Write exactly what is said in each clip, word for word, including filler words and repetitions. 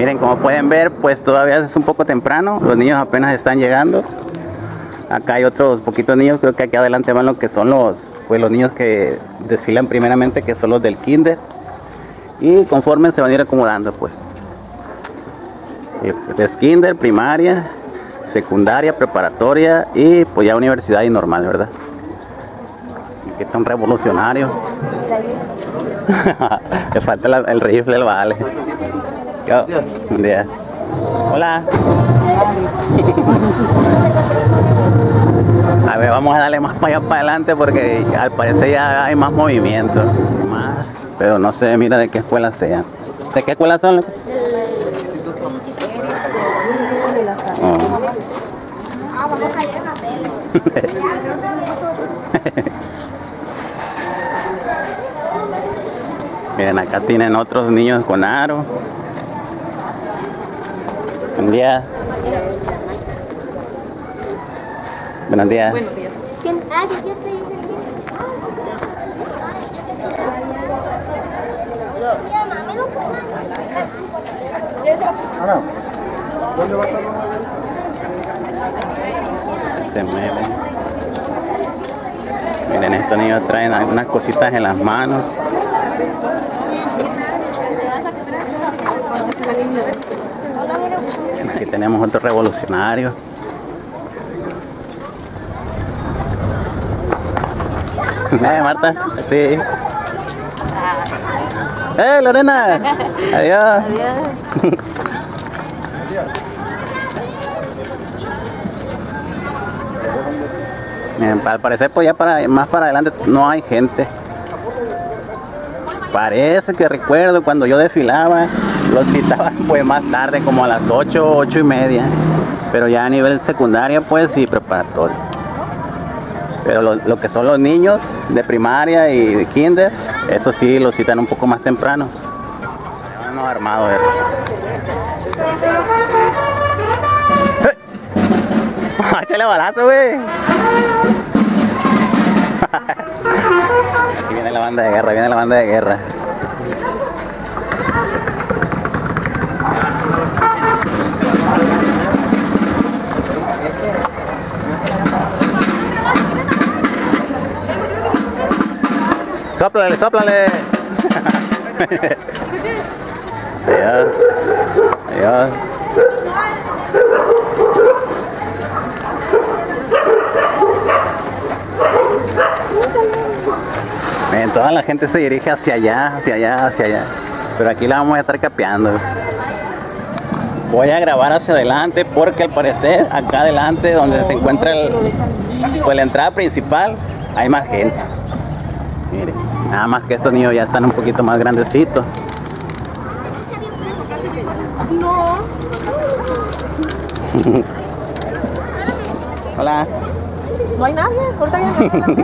Miren, como pueden ver, pues todavía es un poco temprano. Los niños apenas están llegando. Acá hay otros poquitos niños. Creo que aquí adelante van lo que son los, pues, los niños que desfilan primeramente, que son los del kinder. Y conforme se van a ir acomodando, pues. Es kinder, primaria, secundaria, preparatoria y pues ya universidad y normal, ¿verdad? Aquí está un revolucionario. Le falta la, el rifle, el vale. Yo, un día. Hola. A ver, vamos a darle más para allá para adelante porque al parecer ya hay más movimiento. Más, pero no sé, mira de qué escuela sean. ¿De qué escuela son? Oh. Miren, acá tienen otros niños con aro. Buen día. Buenos días. Buenos días. Ah, sí, cierto. Se mueven. Miren, estos niños traen algunas cositas en las manos. Aquí tenemos otro revolucionario. ¿Eh, Marta? Sí. ¡Eh, Lorena! Adiós. Adiós. Miren, al parecer pues ya para más para adelante no hay gente. Parece que recuerdo cuando yo desfilaba, los citaban pues más tarde, como a las ocho, ocho y media. Pero ya a nivel secundaria pues y preparatoria. Pero lo, lo que son los niños de primaria y de kinder, eso sí los citan un poco más temprano. Unos armados. ¿Eh? ¡Échale balazo, güey! Aquí viene la banda de guerra, viene la banda de guerra. ¡Sóplale, sóplale! Adiós. Adiós. Miren, toda la gente se dirige hacia allá, hacia allá, hacia allá. Pero aquí la vamos a estar capeando. Voy a grabar hacia adelante porque al parecer acá adelante donde se encuentra el, pues, la entrada principal hay más gente. Miren, nada más que estos niños ya están un poquito más grandecitos. No. Hola. No hay nadie, ahorita viene.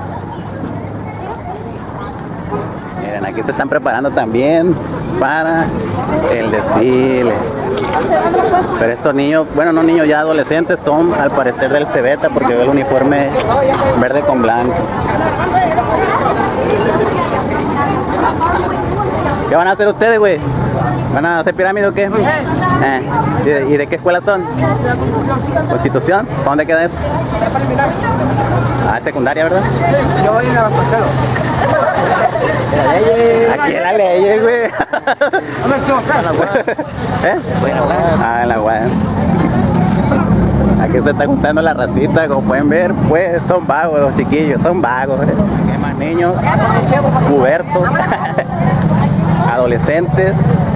Miren, aquí se están preparando también para el desfile. Pero estos niños, bueno, no niños, ya adolescentes, son al parecer del Cebeta porque veo el uniforme verde con blanco. ¿Qué van a hacer ustedes, güey? ¿Van a hacer pirámide o qué? Eh, ¿y, de, ¿Y de qué escuela son? ¿Constitución? ¿Para dónde queda eso? Ah, secundaria, ¿verdad? Yo voy a ir a Marcelo. Aquí en la ley, güey. ¿Eh? Ah, en la U A M. Aquí se está juntando la racita, como pueden ver, pues son vagos los chiquillos, son vagos. ¿Eh? Aquí hay más niños, pubertos, adolescentes.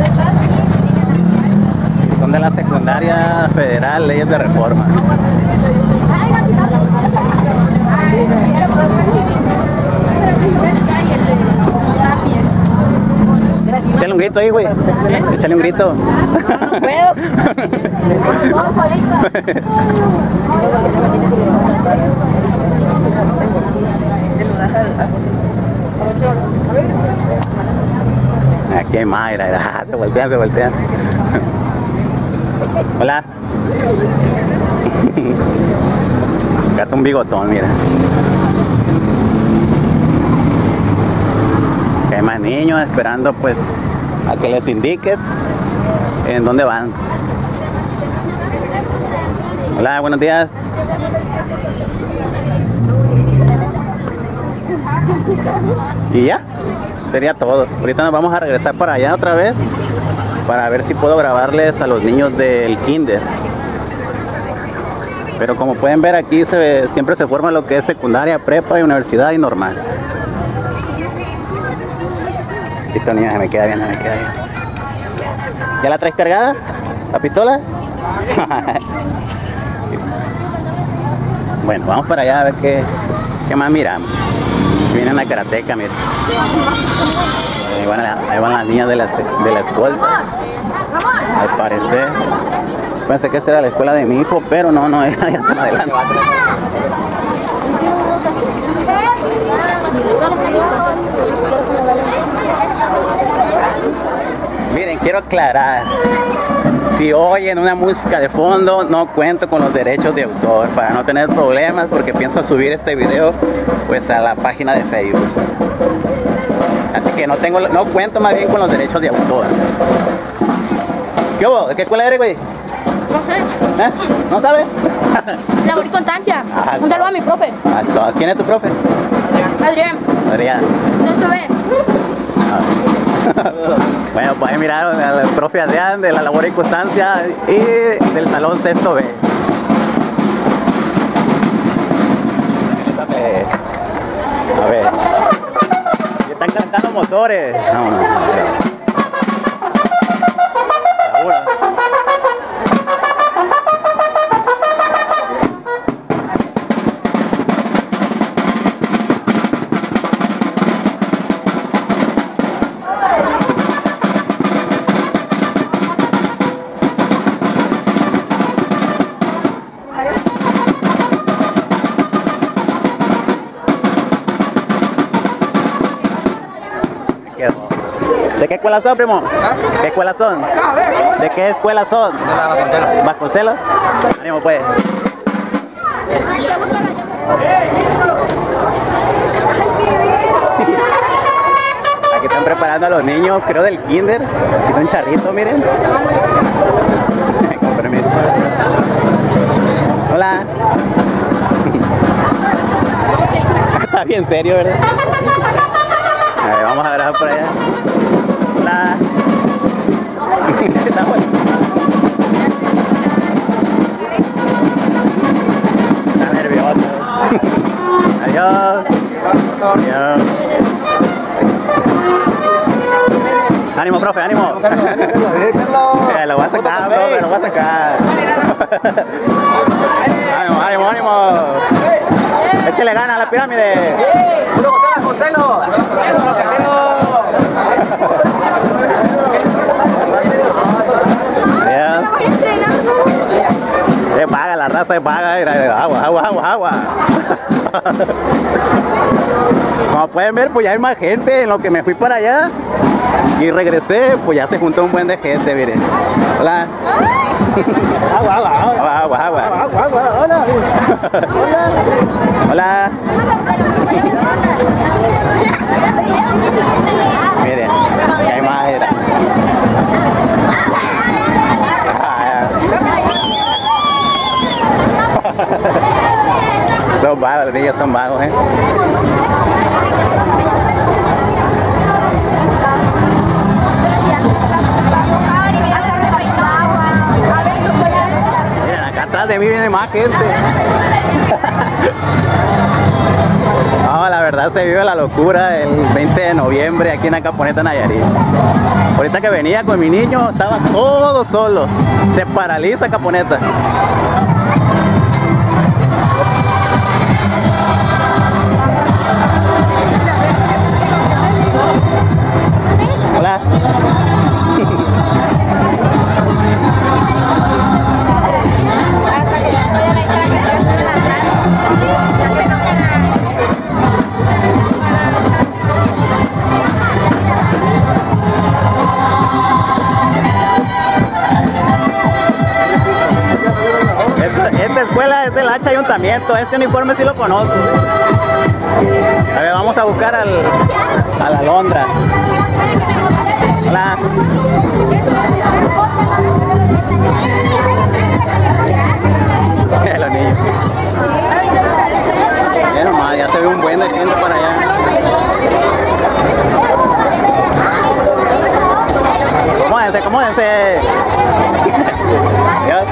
Y son de la secundaria federal, leyes de reforma. Échale un grito ahí, güey. Échale un grito. No puedo. Aquí hay Mayra, te voltean, te voltean. Hola. Acá está un bigotón, mira. Aquí hay más niños esperando pues a que les indique ¿En dónde van? Hola, buenos días. Y ya, sería todo. Ahorita nos vamos a regresar para allá otra vez para ver si puedo grabarles a los niños del kinder. Pero como pueden ver aquí se ve, siempre se forma lo que es secundaria, prepa y universidad y normal. Esta niña se me queda bien, se me queda bien. ¿Ya la traes cargada? ¿La pistola? Bueno, vamos para allá a ver qué, qué más miramos. Vienen a Karateca, miren. Ahí van, a, ahí van las niñas de la, de la escolta. Al parecer. Pensé que esta era la escuela de mi hijo, pero no, no, ya están adelante. Miren, quiero aclarar. Si oyen una música de fondo, no cuento con los derechos de autor para no tener problemas, porque pienso subir este video pues a la página de Facebook. Así que no tengo, no cuento más bien con los derechos de autor. ¿Qué hubo? ¿De qué escuela eres, güey? No sé. ¿Eh? ¿No sabes? Labor y constancia. Ah, Un saludo a mi profe. Ah, ¿quién es tu profe? Adrián. Adrián. Sexto B. Bueno, pueden mirar al profe Adrián de la labor y constancia y del salón sexto B. A ver. Están cantando motores. No, no. ¿De qué escuela son, primo? ¿Qué escuela son? ¿De qué escuela son? De la Vasconcelos. ¿Vasconcelos? Ánimo, pues. Aquí están preparando a los niños, creo del kinder. Tiene un charrito, miren. Con permiso. Hola. Está bien serio, ¿verdad? A ver, vamos a grabar por allá. Hola. Está bueno. Está nervioso. Adiós. Adiós. Ánimo, profe, ánimo. Eh, lo voy a sacar, profe, lo voy a sacar. Ánimo, ánimo, ánimo. Échale ganas a la pirámide. ¡Puro Vasconcelos! Se paga, la raza se paga. Agua, agua, agua, agua. Como pueden ver, pues ya hay más gente. En lo que me fui para allá y regresé, pues ya se juntó un buen de gente, miren. Hola. Agua, agua, agua, agua, agua. Agua, agua, hola. Hola. Miren, que hay más. Son vagos, los niños son vagos, ¿eh? Miren, acá atrás de mí viene más gente. No, la verdad se vive la locura el veinte de noviembre aquí en la Caponeta Nayarit. Ahorita que venía con mi niño estaba todo solo. Se paraliza Caponeta. Hola. Esta, esta escuela es del H Ayuntamiento, este uniforme sí lo conozco. A ver, vamos a buscar al, a la Alondra. Hola. profe. Adiós.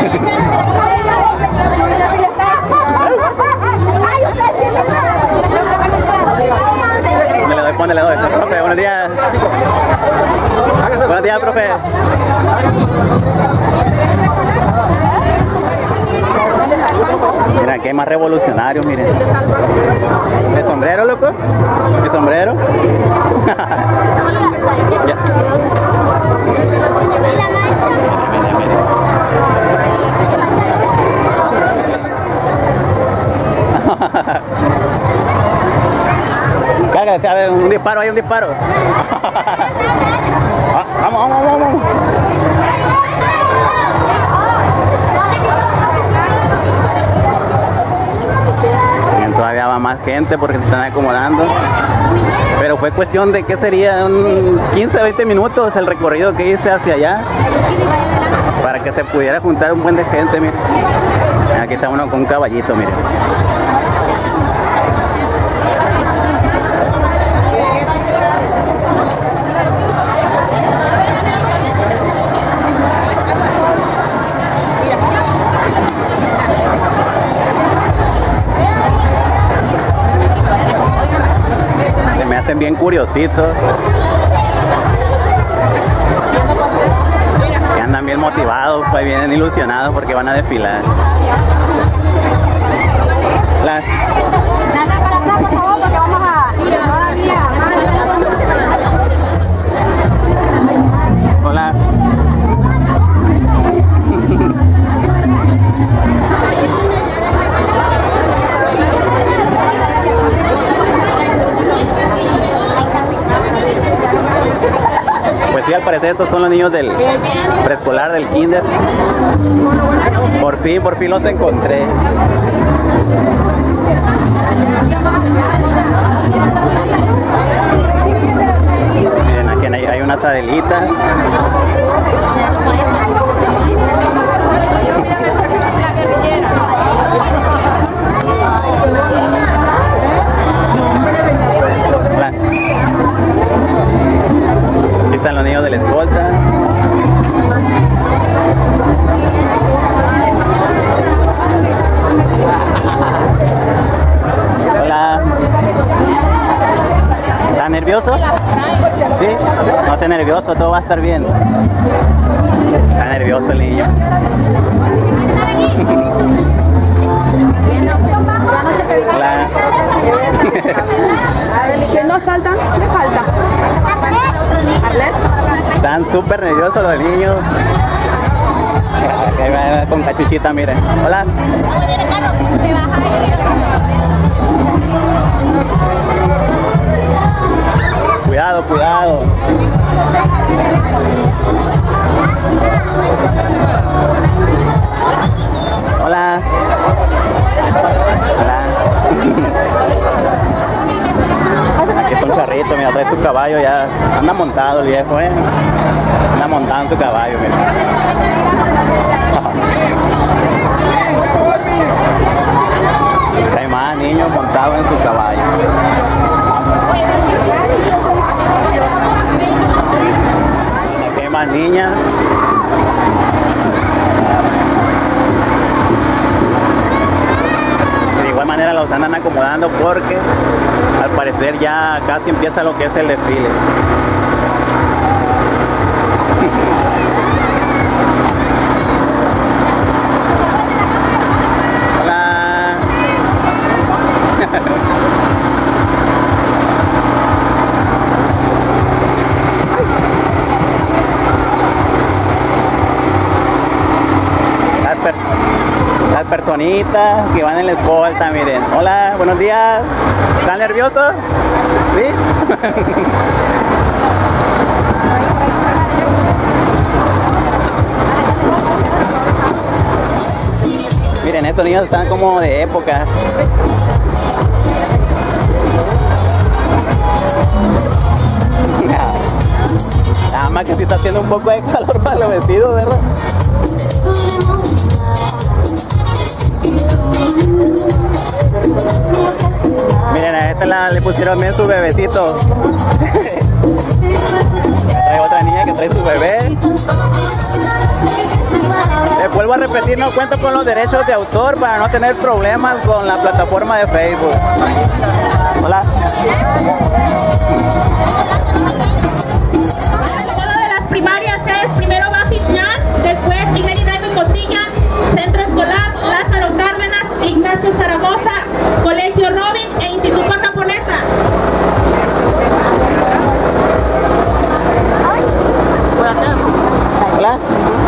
¿Dónde le doy? ¿Dónde le doy? Profe, buenos días. Buenos días, profe. Mira, aquí hay más revolucionarios, miren. ¿El sombrero, loco? ¿El sombrero? Ya. Cállate, a ver, un disparo, hay un disparo. Vamos, vamos, vamos, vamos. Todavía va más gente porque se están acomodando, pero fue cuestión de que sería un quince a veinte minutos el recorrido que hice hacia allá para que se pudiera juntar un buen de gente. Miren, aquí está uno con un caballito, miren. Bien curiositos, que andan bien motivados, pues vienen ilusionados porque van a desfilar. La... para atrás, por favor, porque vamos a todavía. Hola. Pues sí, al parecer estos son los niños del preescolar, del kinder. Por fin, por fin los encontré. Miren, aquí hay, hay unas adelitas. Hola. Aquí están los niños de la escolta. Hola. ¿Estás nervioso? ¿Sí? No estés nervioso, todo va a estar bien. Está nervioso el niño. Hola. ¿Quién nos falta? ¿Qué falta? Están súper nerviosos los niños. Aquí va con cachuchita, miren. Hola. Cuidado, cuidado. Hola. Hola. Aquí está un charrito, mira, trae su caballo ya. Anda montado el viejo, eh. Anda montado en su caballo, mira. Hay más niños montados en su caballo. Aquí hay más niñas. De igual manera los andan acomodando porque al parecer ya casi empieza lo que es el desfile. Hola. Las, per las personitas que van en la escolta, miren. Hola, buenos días. ¿Están nerviosos? ¿Sí? Miren, estos niños están como de época. Nada más que sí está haciendo un poco de calor para los vestidos, ¿verdad? Miren, a esta la, le pusieron bien su bebecito. Hay otra niña que trae su bebé. vuelvo a repetir, no cuento con los derechos de autor para no tener problemas con la plataforma de Facebook. Hola. De las primarias es primero Bafisñán, después Miguel Hidalgo y Costilla, Centro Escolar Lázaro Cárdenas, Ignacio Zaragoza, Colegio Robin e Instituto Acaponeta. Hola.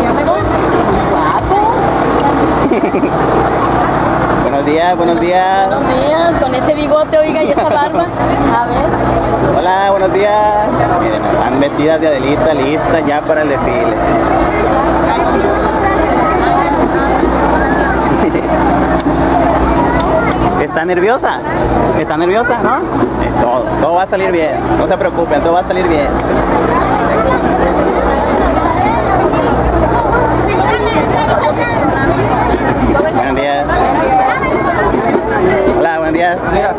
Buenos días, buenos días. Buenos días, con ese bigote, oiga, y esa barba. A ver. Hola, buenos días. Miren, están vestidas de Adelita, listas ya para el desfile. ¿Está nerviosa? ¿Está nerviosa, no? Eh, todo, todo va a salir bien. No se preocupen, todo va a salir bien. Buenos días. Hola, buenos días.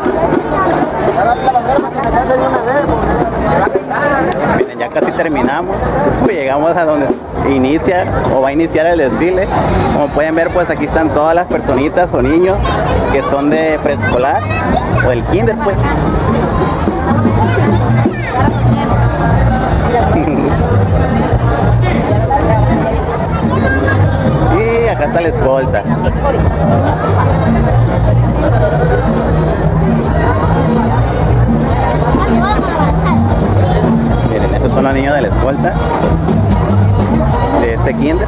Miren, ya casi terminamos. Uy, llegamos a donde inicia o va a iniciar el desfile. Como pueden ver, pues aquí están todas las personitas o niños que son de preescolar o del kinder, pues. Y acá está la escolta. Miren, estos son los niños de la escolta de este kinder.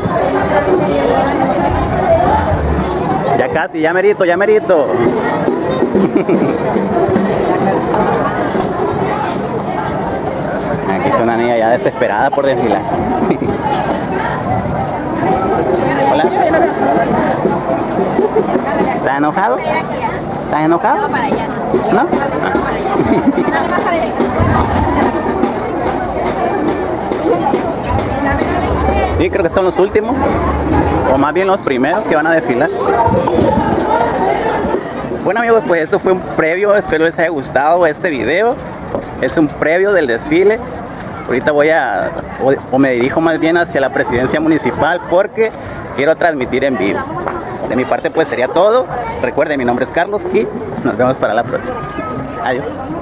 Ya casi, ya merito, ya merito. Aquí está una niña ya desesperada por desfilar. Hola. ¿Estás enojado? ¿Estás enojado? ¿No? Ah. Sí, creo que son los últimos, o más bien los primeros que van a desfilar. Bueno amigos, pues eso fue un previo, espero les haya gustado este video. Es un previo del desfile. Ahorita voy a, o, o me dirijo más bien hacia la presidencia municipal porque quiero transmitir en vivo. De mi parte pues sería todo. Recuerden, mi nombre es Carlos y nos vemos para la próxima. Adiós.